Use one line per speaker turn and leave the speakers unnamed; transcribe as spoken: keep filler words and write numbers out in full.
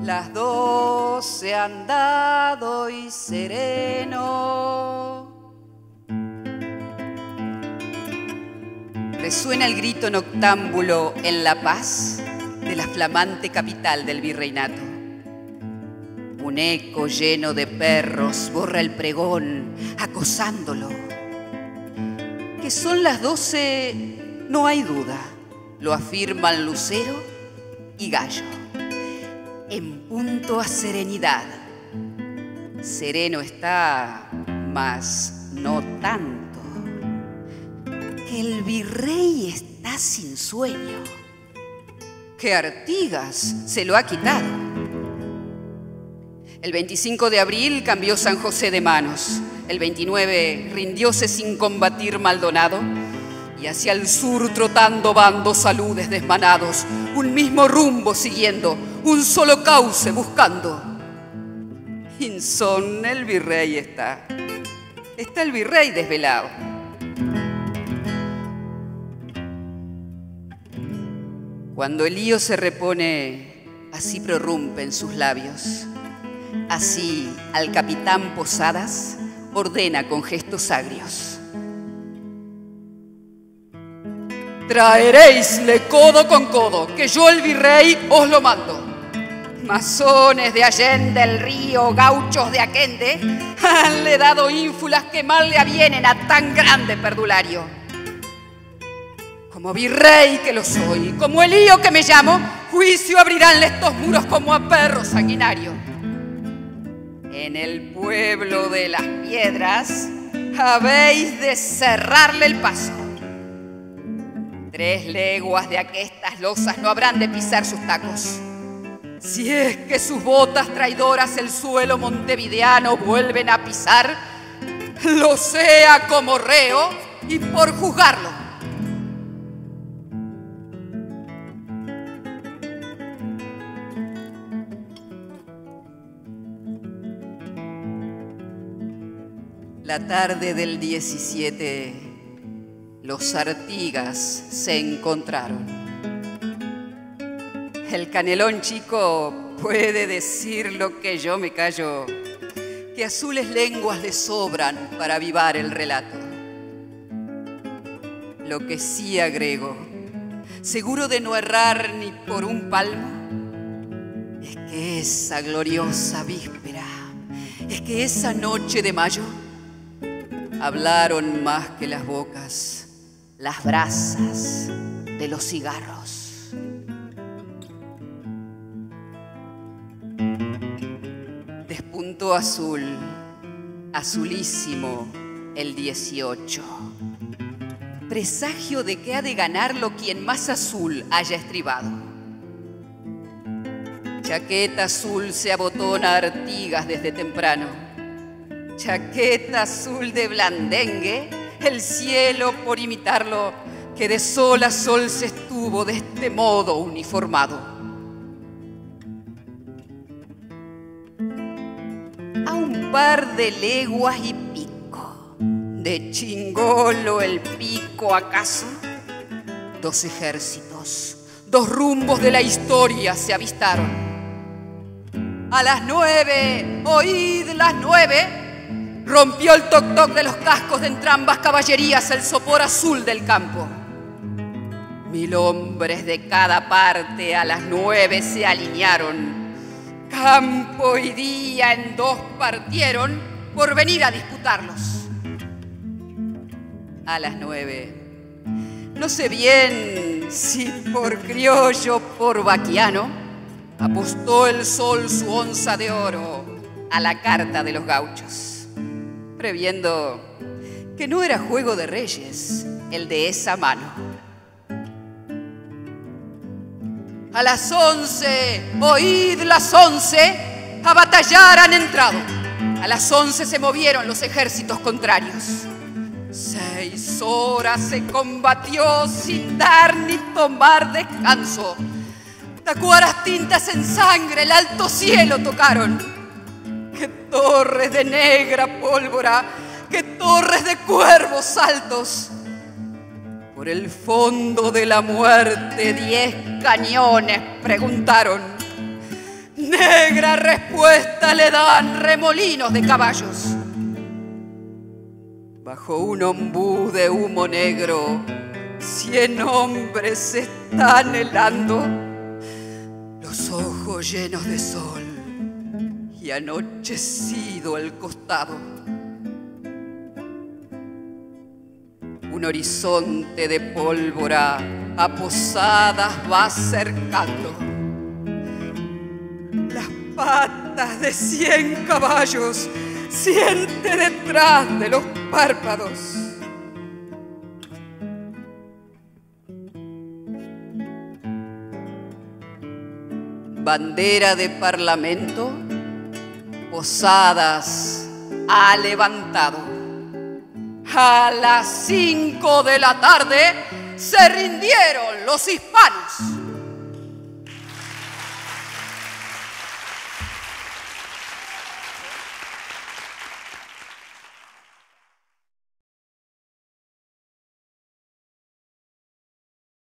Las doce han dado y sereno resuena el grito noctámbulo en La Paz de la flamante capital del virreinato. Un eco lleno de perros borra el pregón acosándolo. Que son las doce no hay duda, lo afirman lucero y gallo. En punto a serenidad, sereno está, mas no tanto, que el virrey está sin sueño, que Artigas se lo ha quitado. El veinticinco de abril cambió San José de manos, el veintinueve rindióse sin combatir Maldonado, y hacia el sur trotando bandos saludes desmanados, un mismo rumbo siguiendo, un solo cauce buscando. Insomne el virrey está, está el virrey desvelado. Cuando el lío se repone, así prorrumpe en sus labios. Así al capitán Posadas ordena con gestos agrios: traeréisle codo con codo, que yo el virrey os lo mando. Masones de Allende el río, gauchos de Aquende, hanle dado ínfulas que mal le avienen a tan grande perdulario. Como virrey que lo soy, como el lío que me llamo, juicio abriránle estos muros como a perro sanguinario. En el pueblo de las piedras habéis de cerrarle el paso. Tres leguas de aquestas losas no habrán de pisar sus tacos. Si es que sus botas traidoras el suelo montevideano vuelven a pisar, lo sea como reo y por juzgarlo. La tarde del diecisiete, los Artigas se encontraron. El canelón chico puede decir lo que yo me callo, que azules lenguas le sobran para avivar el relato. Lo que sí agrego, seguro de no errar ni por un palmo, es que esa gloriosa víspera, es que esa noche de mayo, hablaron más que las bocas, las brasas de los cigarros. Despuntó azul, azulísimo el dieciocho. Presagio de que ha de ganarlo quien más azul haya estribado. Chaqueta azul se abotona a Artigas desde temprano. Chaqueta azul de blandengue, el cielo por imitarlo, que de sol a sol se estuvo de este modo uniformado. A un par de leguas y pico, de Chingolo el pico acaso, dos ejércitos, dos rumbos de la historia se avistaron. A las nueve, oíd las nueve, rompió el toc-toc de los cascos de entrambas caballerías el sopor azul del campo. Mil hombres de cada parte a las nueve se alinearon. Campo y día en dos partieron por venir a disputarlos. A las nueve, no sé bien si por criollo o por vaquiano, apostó el sol su onza de oro a la carta de los gauchos, previendo que no era juego de reyes el de esa mano. A las once, oíd las once, a batallar han entrado. A las once se movieron los ejércitos contrarios. Seis horas se combatió sin dar ni tomar descanso. Tacuaras tintas en sangre el alto cielo tocaron. ¡Qué torres de negra pólvora! ¡Qué torres de cuervos altos! Por el fondo de la muerte diez cañones preguntaron: negra respuesta le dan remolinos de caballos. Bajo un ombú de humo negro, cien hombres se están helando, los ojos llenos de sol y anochecido al costado. Un horizonte de pólvora a posadas va acercando. Las patas de cien caballos siente detrás de los párpados. Bandera de parlamento, Posadas ha levantado. A las cinco de la tarde se rindieron los hispanos.